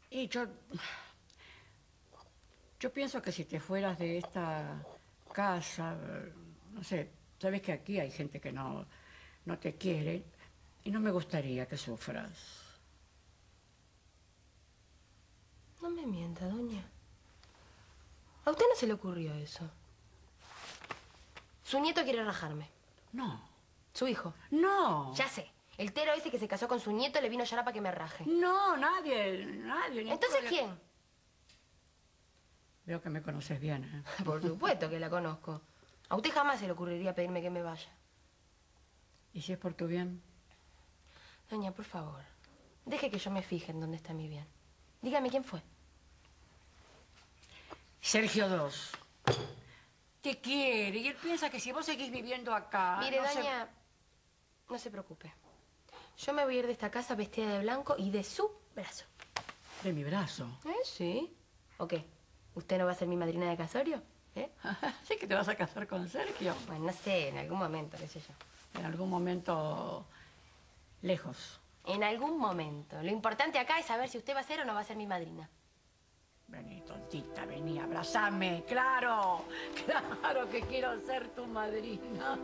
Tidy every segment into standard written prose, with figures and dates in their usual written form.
Y yo pienso que si te fueras de esta casa, no sé, sabes que aquí hay gente que no te quiere y no me gustaría que sufras. No me mienta, doña. ¿A usted no se le ocurrió eso? Su nieto quiere rajarme. No. ¿Su hijo? No. Ya sé. El tero ese que se casó con su nieto le vino a llorar para que me raje. No, nadie. ¿Entonces quién? Veo que me conoces bien, ¿eh? Por supuesto que la conozco. A usted jamás se le ocurriría pedirme que me vaya. ¿Y si es por tu bien? Doña, por favor, deje que yo me fije en dónde está mi bien. Dígame quién fue. Sergio II. Te quiere y él piensa que si vos seguís viviendo acá... Mire, doña, no se preocupe. Yo me voy a ir de esta casa vestida de blanco y de su brazo. ¿De mi brazo? Sí. ¿O qué? ¿Usted no va a ser mi madrina de casorio? ¿Sí que te vas a casar con Sergio? Bueno, no sé, en algún momento, qué sé yo. En algún momento lejos. En algún momento. Lo importante acá es saber si usted va a ser o no va a ser mi madrina. Vení, tontita, vení, abrázame. ¡Claro! ¡Claro que quiero ser tu madrina!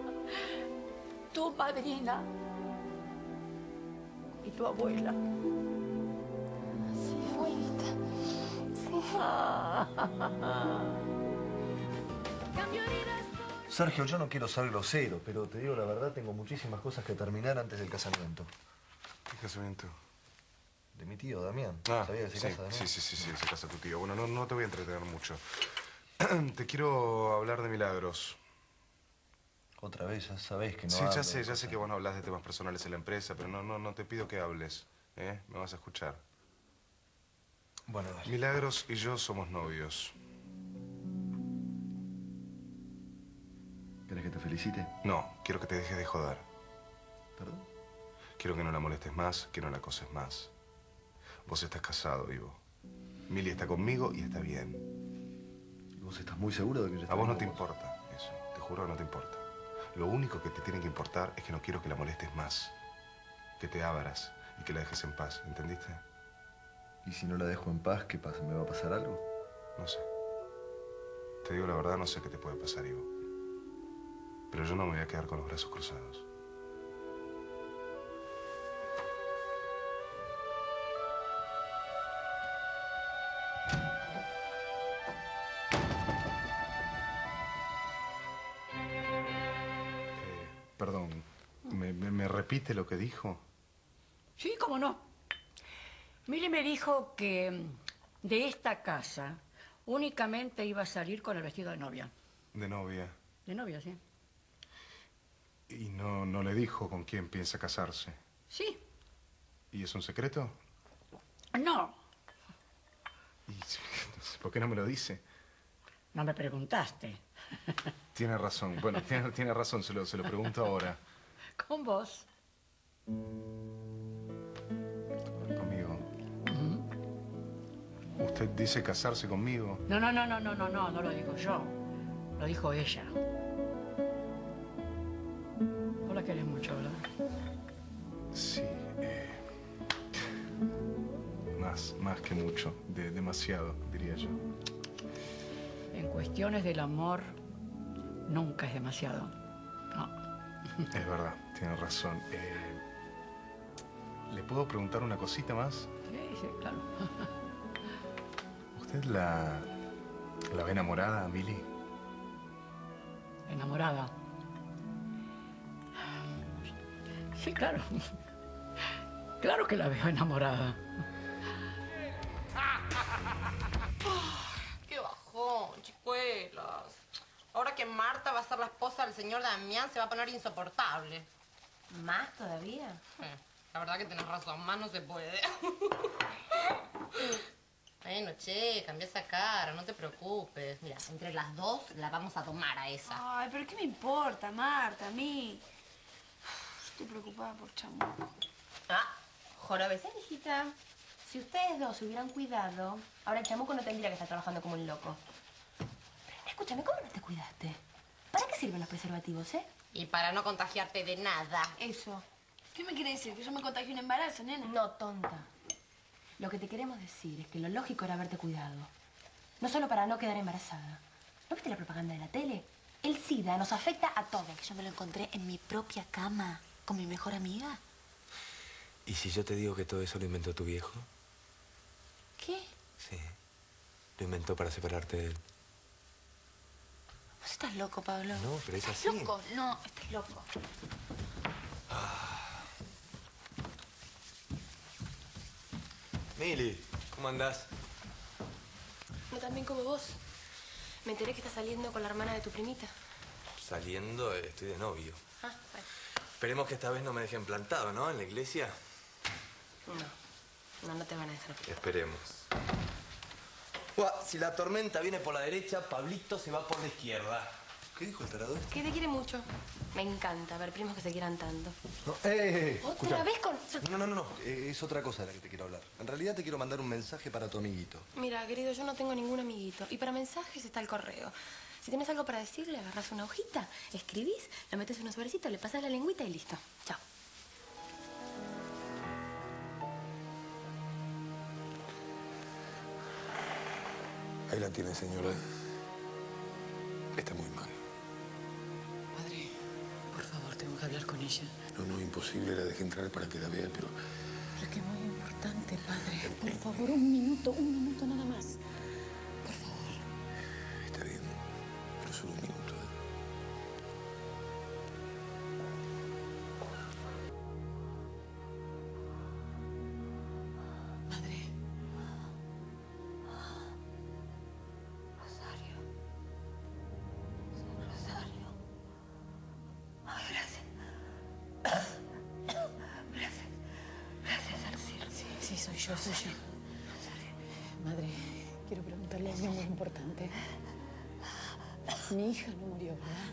Tu madrina. Y tu abuela. Sí, abuelita. Sí. Sergio, yo no quiero ser grosero, pero te digo la verdad, tengo muchísimas cosas que terminar antes del casamiento. ¿Qué casamiento? De mi tío, Damián. Ah, ¿Sabía que se sí, casa Damián? sí, se casa tu tío. Bueno, no te voy a entretener mucho. Te quiero hablar de milagros. Otra vez, ya sabés que no Sí, hablo ya de sé que vos no hablas de temas personales en la empresa, pero no te pido que hables, ¿eh? Me vas a escuchar. Bueno, dale. Milagros y yo somos novios. ¿Querés que te felicite? No, quiero que te dejes de joder. ¿Perdón? Quiero que no la molestes más, que no la acoses más. Vos estás casado, Ivo. Mili está conmigo y está bien. ¿Y vos estás muy seguro de que yo estoy A vos no con te vos? importa eso, te juro que no te importa. Lo único que te tiene que importar es que no quiero que la molestes más. Que te abras y que la dejes en paz, ¿entendiste? ¿Y si no la dejo en paz, qué pasa? ¿Me va a pasar algo? No sé. Te digo la verdad, no sé qué te puede pasar, Ivo. Pero yo no me voy a quedar con los brazos cruzados. Perdón, ¿me repite lo que dijo? Sí, cómo no. Mili me dijo que de esta casa únicamente iba a salir con el vestido de novia. De novia. De novia, sí. ¿Y no le dijo con quién piensa casarse? Sí. ¿Y es un secreto? No. ¿Y por qué no me lo dice? No me preguntaste. Tiene razón. Bueno, tiene razón. Se lo pregunto ahora. Con vos. ¿Conmigo? ¿Usted dice casarse conmigo? No lo digo yo. Lo dijo ella. Vos la querés mucho, ¿verdad? Sí. Más que mucho. Demasiado, diría yo. En cuestiones del amor, nunca es demasiado. No. Es verdad, tiene razón. ¿Le puedo preguntar una cosita más? Sí, claro. ¿Usted la ve enamorada, Mili? ¿Enamorada? Sí, claro. Claro que la veo enamorada. ¡Qué bajón, chicuelas! Ahora que Marta va a ser la esposa del señor Damián, se va a poner insoportable. ¿Más todavía? La verdad que tenés razón, más no se puede. Bueno, che, cambia esa cara, no te preocupes. Mira, entre las dos la vamos a tomar a esa. Ay, pero ¿qué me importa, Marta, a mí? Estoy preocupada por Chamuco. Ah, jorobes, hijita. Si ustedes dos se hubieran cuidado, ahora el Chamuco no tendría que estar trabajando como un loco. Pero escúchame, ¿cómo no te cuidaste? ¿Para qué sirven los preservativos, Y para no contagiarte de nada. Eso. ¿Qué me quiere decir? ¿Que yo me contagié un embarazo, nena? No, tonta. Lo que te queremos decir es que lo lógico era haberte cuidado. No solo para no quedar embarazada. ¿No viste la propaganda de la tele? El SIDA nos afecta a todos. Yo me lo encontré en mi propia cama, con mi mejor amiga. ¿Y si yo te digo que todo eso lo inventó tu viejo? ¿Qué? Sí. Lo inventó para separarte de él. ¿Vos estás loco, Pablo? No, pero es así. ¿Estás loco? No, estás loco. Mili, ¿cómo andás? No tan bien como vos. Me enteré que estás saliendo con la hermana de tu primita. Saliendo, estoy de novio. Ah, bueno. Esperemos que esta vez no me dejen plantado, ¿no? En la iglesia. No te van a dejar. Esperemos. Buah, si la tormenta viene por la derecha, Pablito se va por la izquierda. ¿Qué dijo el tarado este? Que te quiere mucho. Me encanta ver primos que se quieran tanto. No, ¿Otra vez con...? No. Es otra cosa de la que te quiero hablar. En realidad te quiero mandar un mensaje para tu amiguito. Mira, querido, yo no tengo ningún amiguito. Y para mensajes está el correo. Si tienes algo para decirle, agarras una hojita, escribís, lo metes en un sobrecito, le pasas la lengüita y listo. Chao. Ahí la tiene, señora. Está muy mal. Padre, por favor, tengo que hablar con ella. No, imposible. La dejé entrar para que la vea, pero... Pero es que es muy importante, padre. Por favor, un minuto nada más. Por favor. Está bien, pero solo un minuto. Madre. Rosario. Ay, gracias. Gracias al cielo. Sí, soy yo. Madre, quiero preguntarle algo muy importante. Mi hija no murió, ¿verdad?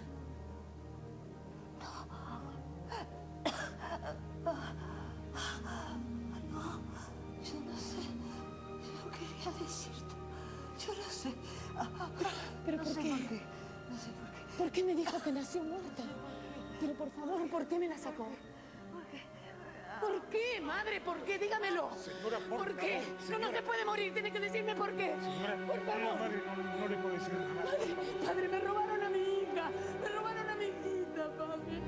No, yo no sé. Yo quería decirte. Yo lo sé. ¿Pero No por sé qué? por qué. No sé por qué. ¿Por qué me dijo que nació muerta? Pero por favor, ¿por qué me la sacó? ¿Por qué, madre? ¿Por qué? Dígamelo. Señora, ¿Por qué? No se puede morir. Tiene que decirme por qué. Señora, por favor. madre, no le puedo decir nada. Padre, me robaron a mi hija. Me robaron a mi hijita, padre.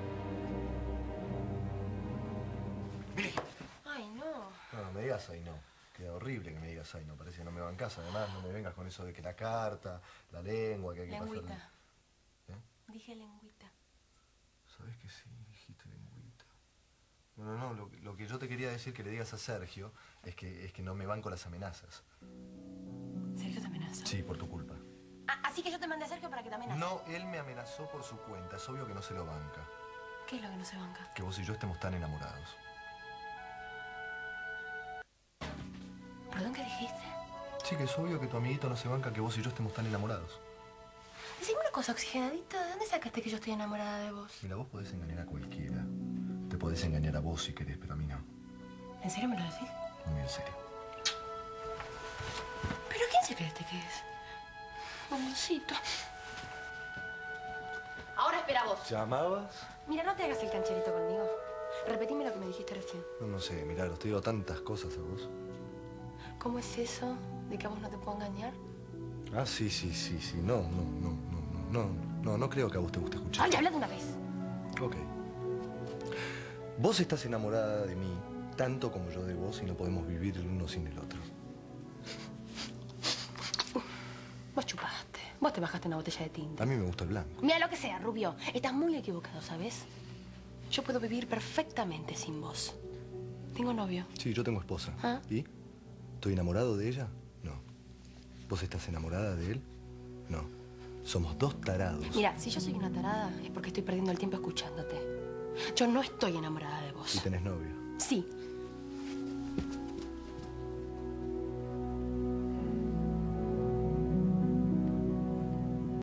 Ay, no. No me digas ahí no. Queda horrible que me digas ahí no. Parece que no me va en casa. Además, no me vengas con eso de que la carta, la lengua, que hay que pasar... Lengüita. ¿Eh? Dije lengüita. ¿Sabés que sí? Dijiste lengüita. No. Lo que yo te quería decir que le digas a Sergio es que no me van con las amenazas. ¿Sergio te amenaza? Sí, por tu culpa. Ah, así que yo te mandé a Sergio para que te amenace. No, él me amenazó por su cuenta. Es obvio que no se lo banca. ¿Qué es lo que no se banca? Que vos y yo estemos tan enamorados. ¿Perdón, qué dijiste? Sí, que es obvio que tu amiguito no se banca que vos y yo estemos tan enamorados. Decime una cosa, oxigenadito. ¿De dónde sacaste que yo estoy enamorada de vos? Mira, vos podés engañar a cualquiera. Te podés engañar a vos si querés, pero a mí no. ¿En serio me lo decís? Muy en serio. ¿Pero quién se cree este que es? Bomboncito. Ahora espera vos. ¿Llamabas? Mira, no te hagas el cancherito conmigo. Repetime lo que me dijiste recién. No sé, Milagros, te digo tantas cosas a vos. ¿Cómo es eso de que a vos no te puedo engañar? Ah, sí. No creo que a vos te guste escuchar. ¡Ay, habla de una vez! Ok. Vos estás enamorada de mí tanto como yo de vos y no podemos vivir el uno sin el otro. Vos chupaste. Vos te bajaste una botella de tinta. A mí me gusta el blanco. Mira lo que sea, Rubio. Estás muy equivocado, ¿sabes? Yo puedo vivir perfectamente sin vos. Tengo novio. Sí, yo tengo esposa. ¿Ah? ¿Y? ¿Estoy enamorado de ella? No. ¿Vos estás enamorada de él? No. Somos dos tarados. Mira, si yo soy una tarada es porque estoy perdiendo el tiempo escuchándote. Yo no estoy enamorada de vos. ¿Y tenés novio? Sí,